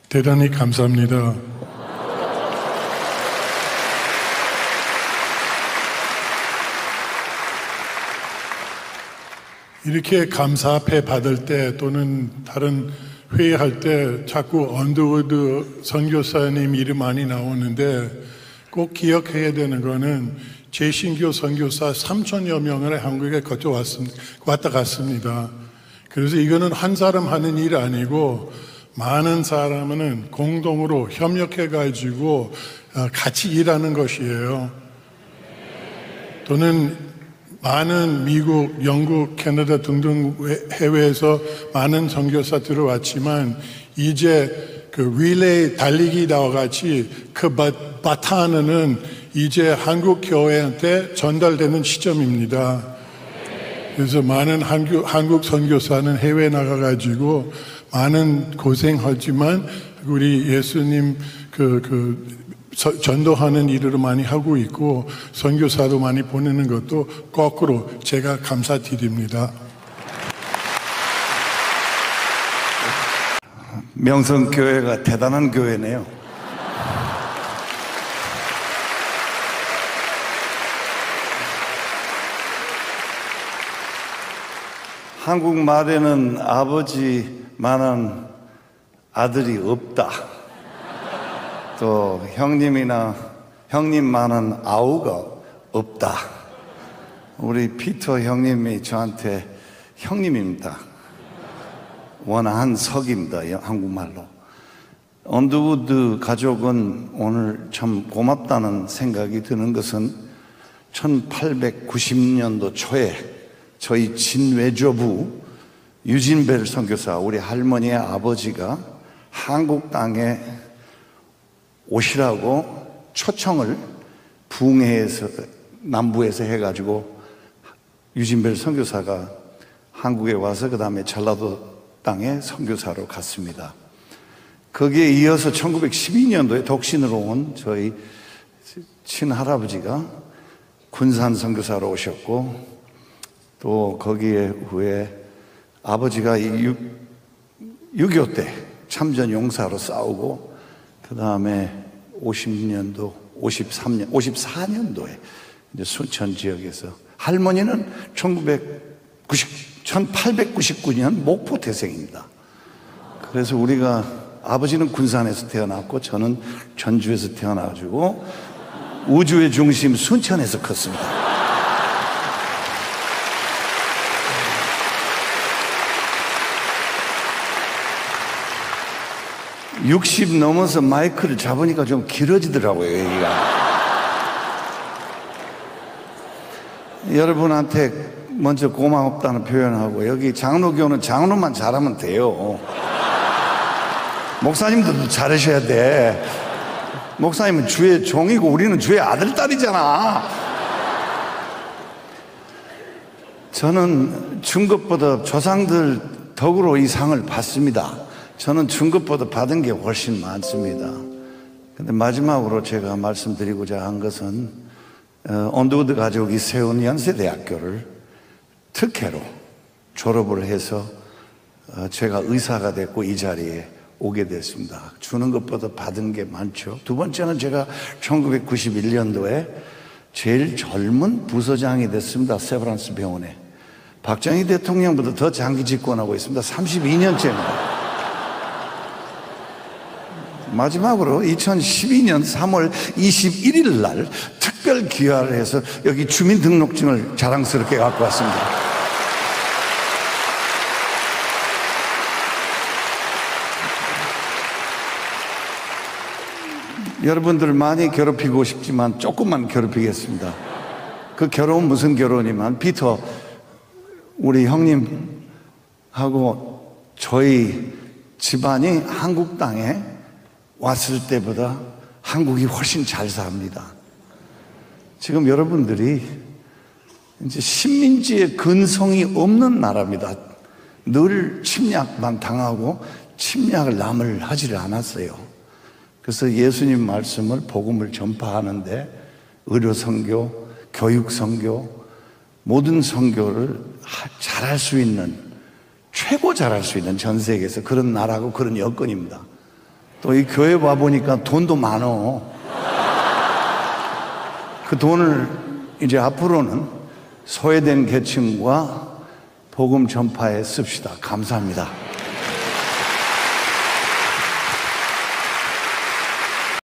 대단히 감사합니다. 이렇게 감사 앞에 받을 때 또는 다른 회의할 때 자꾸 언더우드 선교사님 이름 많이 나오는데 꼭 기억해야 되는 거는 재신교 선교사 3,000여 명을 한국에 왔다 갔습니다. 그래서 이거는 한 사람 하는 일이 아니고 많은 사람은 공동으로 협력해가지고 같이 일하는 것이에요. 또는 많은 미국, 영국, 캐나다 등등 해외에서 많은 선교사 들어왔지만 이제 그 릴레이 달리기와 같이 그 바톤은 이제 한국 교회한테 전달되는 시점입니다. 그래서 많은 한국 선교사는 해외 나가가지고 많은 고생하지만 우리 예수님 전도하는 일을 많이 하고 있고 선교사도 많이 보내는 것도 거꾸로 제가 감사드립니다. 명성교회가 대단한 교회네요. 한국말에는 아버지만한 아들이 없다. 또 형님만한 아우가 없다. 우리 피터 형님이 저한테 형님입니다. 원한석입니다. 한국말로. 언더우드 가족은 오늘 참 고맙다는 생각이 드는 것은 1890년도 초에 저희 친외조부 유진벨 선교사, 우리 할머니의 아버지가 한국 땅에 오시라고 초청을 붕해에서 남부에서 해가지고 유진벨 선교사가 한국에 와서 그 다음에 전라도 땅에 선교사로 갔습니다. 거기에 이어서 1912년도에 독신으로 온 저희 친할아버지가 군산 선교사로 오셨고, 또 거기에 후에 아버지가 6.25 때 참전 용사로 싸우고 그 다음에 50년도, 54년도에 이제 순천 지역에서, 할머니는 1899년 목포 태생입니다. 그래서 우리가 아버지는 군산에서 태어났고 저는 전주에서 태어나가지고 우주의 중심 순천에서 컸습니다. 60 넘어서 마이크를 잡으니까 좀 길어지더라고요, 얘기가. 여러분한테 먼저 고맙다는 표현하고, 여기 장로교는 장로만 잘하면 돼요. 목사님들도 잘하셔야 돼. 목사님은 주의 종이고 우리는 주의 아들, 딸이잖아. 저는 준 것보다 조상들 덕으로 이 상을 받습니다. 저는 준 것보다 받은 게 훨씬 많습니다. 근데 마지막으로 제가 말씀드리고자 한 것은 언더우드 가족이 세운 연세대학교를 특혜로 졸업을 해서 제가 의사가 됐고 이 자리에 오게 됐습니다. 주는 것보다 받은 게 많죠. 두 번째는 제가 1991년도에 제일 젊은 부서장이 됐습니다. 세브란스 병원에. 박정희 대통령보다 더 장기 집권하고 있습니다. 32년째입니다. 마지막으로 2012년 3월 21일 날 특별 귀화를 해서 여기 주민등록증을 자랑스럽게 갖고 왔습니다. 여러분들 많이 괴롭히고 싶지만 조금만 괴롭히겠습니다. 그 결혼은 무슨 결혼이면, 피터 우리 형님하고 저희 집안이 한국 땅에 왔을 때보다 한국이 훨씬 잘 삽니다. 지금 여러분들이 이제 식민지의 근성이 없는 나라입니다. 늘 침략만 당하고 침략을 남을 하지를 않았어요. 그래서 예수님 말씀을, 복음을 전파하는데 의료 선교, 교육 선교, 모든 선교를 잘할 수 있는, 최고 잘할 수 있는 전 세계에서 그런 나라고 그런 여건입니다. 또 이 교회 와보니까 돈도 많어. 그 돈을 이제 앞으로는 소외된 계층과 복음 전파에 씁시다. 감사합니다.